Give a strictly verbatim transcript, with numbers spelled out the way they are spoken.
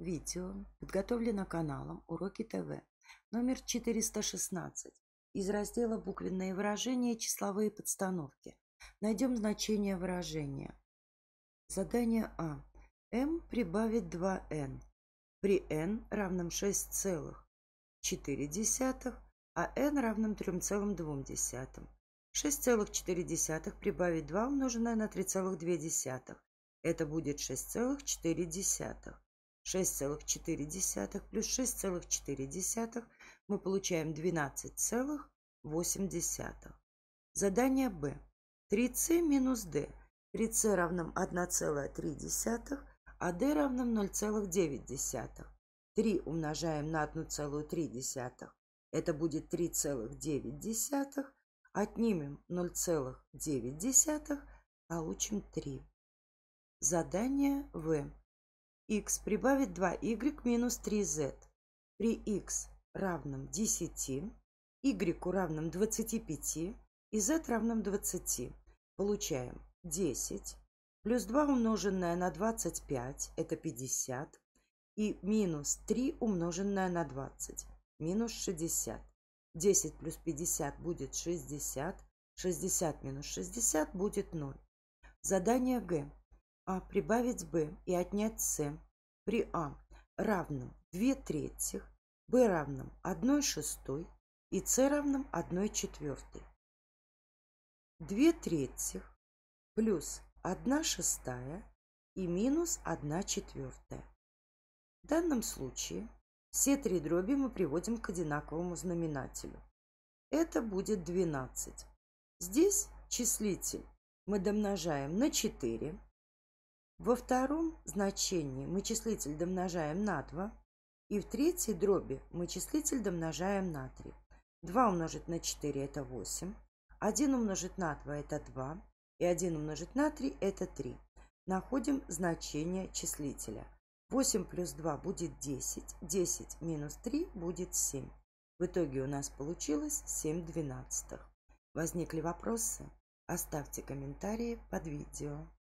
видео подготовлено каналом Уроки ТВ номер четыреста шестнадцать из раздела «Буквенные выражения и числовые подстановки». Найдем значение выражения. Задание А. m прибавить два эн. При n равном шесть целых четыре десятых, а n равном три целых две десятых. шесть целых четыре десятых прибавить два умноженное на три целых две десятых. Это будет шесть целых четыре десятых. шесть целых четыре десятых плюс шесть целых четыре десятых мы получаем двенадцать целых восемь десятых. Задание Б. три c минус d. три c равном одна целая три десятых, а d равном ноль целых девять десятых. три умножаем на одну целую три десятых. Это будет три целых девять десятых. Отнимем ноль целых девять десятых, получим три. Задание В. Х прибавить два y минус три z. При х равном десяти, y равном двадцати пяти и z равном двадцати. Получаем десять плюс два умноженное на двадцать пять, это пятьдесят, и минус три умноженное на двадцать, минус шестьдесят. десять плюс пятьдесят будет шестьдесят, шестьдесят минус шестьдесят будет ноль. Задание Г. А прибавить Б и отнять С. При А равном две трети, Б равном одной шестой и С равном одной четвертой. две трети плюс одна шестая и минус одна четвертая. В данном случае все три дроби мы приводим к одинаковому знаменателю. Это будет двенадцать. Здесь числитель мы домножаем на четыре. Во втором значении мы числитель домножаем на два. И в третьей дроби мы числитель домножаем на три. два умножить на четыре это восемь. один умножить на два это два. И один умножить на три это три. Находим значение числителя. восемь плюс два будет десять. десять минус три будет семь. В итоге у нас получилось семь двенадцатых. Возникли вопросы? Оставьте комментарии под видео.